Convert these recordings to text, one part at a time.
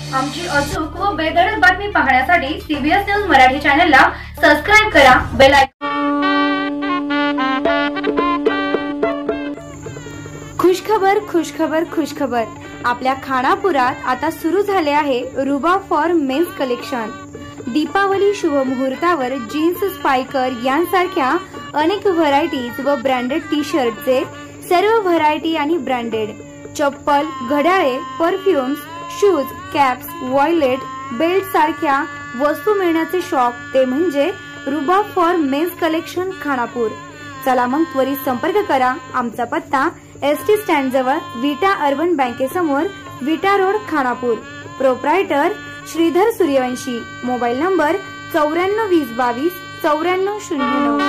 आमची अचूक व बेधडक बातमी पाहण्यासाठी CBS न्यूज मराठी चॅनलला सबस्क्राइब करा, बेल आयकॉन। खुशखबर खुशखबर खुशखबर। आपल्या खानापुरात आता सुरू झाले आहे रुबाब फॉर मेन्स कलेक्शन। दीपावली शुभ मुहूर्तावर जीन्स, स्पाइकर यांसारख्या अनेक व्हरायटीज व ब्रँडेड टी-शर्टचे सर्व व्हरायटी आणि ब्रँडेड चप्पल, घड्याळे, perfumes, shoes, caps, wallet, belt सारख्या वस्तू मिळण्याचे शॉप ते म्हणजे रुबाब फॉर मेन्स कलेक्शन खानापूर। चला मग त्वरित संपर्क करा। आमचा पत्ता ST स्टँड जवळ विटा अर्बन बँकेसमोर, Vita road, Khanapur. Proprietor Shridhar Suryavanshi. Mobile number 942022 9409।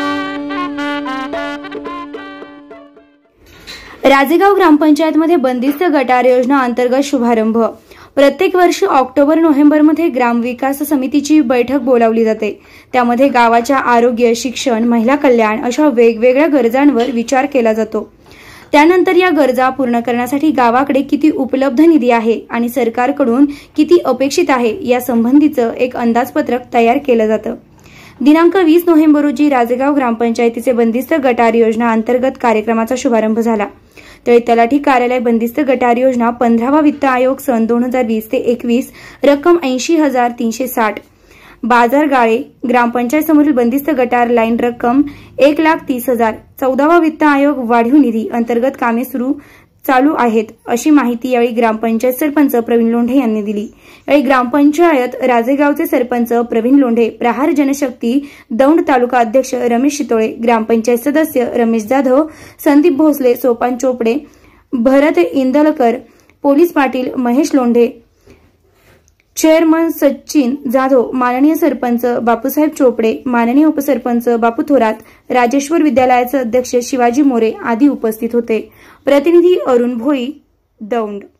Rajegaon gram panchayat मध्ये बंदिस्त गटार योजना अंतर्गत शुभारंभ। प्रत्येक वर्षी ऑक्टोबर-नोव्हेंबर मध्ये ग्रामविकास समितीची बैठक बोलावली जाते। त्यामध्ये गावाच्या आरोग्य, शिक्षण, महिला कल्याण अशा वेगवेगळ्या गरजांवर विचार केला जातो। त्यानंतर या गरजा पूर्ण करण्यासाठी गावाकडे किती उपलब्ध निधी आहे आणि सरकारकडून किती अपेक्षित आहे या संबंधीचं एक अंदाजपत्रक तयार केलं जातं। दिनांक 20 नोव्हेंबर रोजी राजेगाव ग्रामपंचायतीचे बंदिस्त गटार योजना अंतर्गत कार्यक्रमाचा शुभारंभ झाला। तळी तलाठी कार्यालय बंदिस्त गटार योजना 15वा वित्त आयोग सन 2020 ते 21 रक्कम 80,360। बाजार गाळे ग्रामपंचायत समोरील बंदिस्त गटार लाईन रक्कम 1,30,000। 14वा वित्त आयोग वाढीव निधी अंतर्गत कामे चालू आहेत अशी माहिती यावेळी ग्रामपंचायत सरपंच प्रवीण लोंढे यांनी दिली। यावेळी ग्रामपंचायत राजेगावचे सरपंच प्रवीण लोंढे, प्रहार जनशक्ती दौंड तालुका अध्यक्ष रमेश शितोळे, ग्रामपंचायत सदस्य रमेश जाधव, संदीप भोसले, सोपान चोपडे, भरत इंदलकर, पोलीस पाटील महेश लोंढे, चेअरमन सचिन जाधव, माननीय सरपंच बापूसाहेब चोपडे, माननीय उपसरपंच बापू थोरात, राजेश्वर विद्यालयाचे अध्यक्ष शिवाजी मोरे आदी उपस्थित होते। प्रतिनिधी अरुण भोई, दौंड।